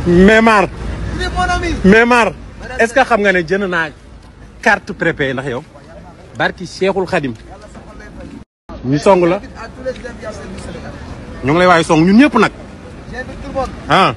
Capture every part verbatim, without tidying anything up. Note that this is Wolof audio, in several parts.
Mémar Mémar est-ce que xam nga ne jënd naa carte prépayée ndax yow barki Cheikhul Khadim ñu song la ñu ngi lay waay song ñun ñëpp nag ah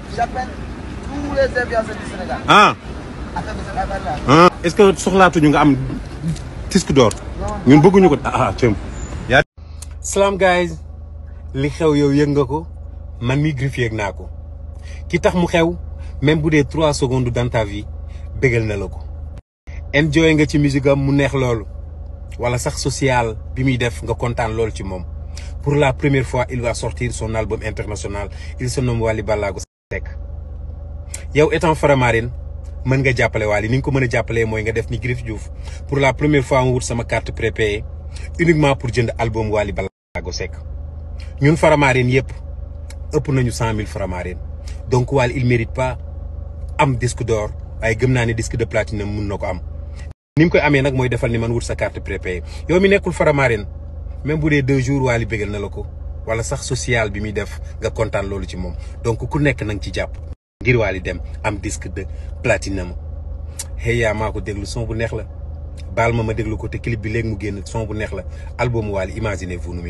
ah est-ce que soxlaatuñu nga am disque d'or ñun bëgguñu ko ah cëm yaa salaam guys li xew yow yëg nga ko man mi Griffier yëg naa ko ki tax mu xew même bu dee trois secondes dans ta vie bégal na la ko enjoy nga ci musique am mu neex loolu wala sax social bi muy def nga kontaan loolu ci moom pour la première fois il va sortir son album international il se nomme Wally Ballago Seck yow étant Faramareen mën nga jàppale Wally ni nga ko mën a jàppalee mooy nga def ni Griff Diouf pour la première fois mu wut sama carte prépayée uniquement pour jënd album Wally Ballago Seck ñun Faramareen yëpp ëpp nañu cent mille Faramareen donc Wally il mérite pas am disque d'or waaye gëm naa ne disque de platine mun na ko am ni mu koy amee nag mooy defal ni man wut sa carte prépayée yow mi nekkul Faramareen même bu dee deux jours Wally bégal na la ko wala sax social bi muy def nga kontaan loolu ci moom donc ku nekk na nga ci jàpp ngir Wally dem am disque de platinum hey yaa maa ko déglu son bu neex la baal ma ma déglu ko te clip bi léegi mu génn son bu neex la album Wally imaginez-vous